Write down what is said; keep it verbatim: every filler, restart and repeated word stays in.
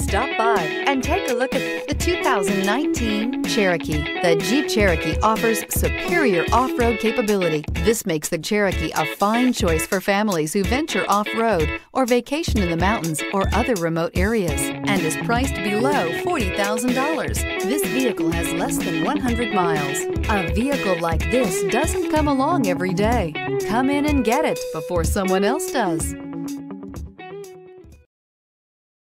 Stop by and take a look at the two thousand nineteen Cherokee. The Jeep Cherokee offers superior off-road capability. This makes the Cherokee a fine choice for families who venture off-road or vacation in the mountains or other remote areas, and is priced below forty thousand dollars. This vehicle has less than one hundred miles. A vehicle like this doesn't come along every day. Come in and get it before someone else does.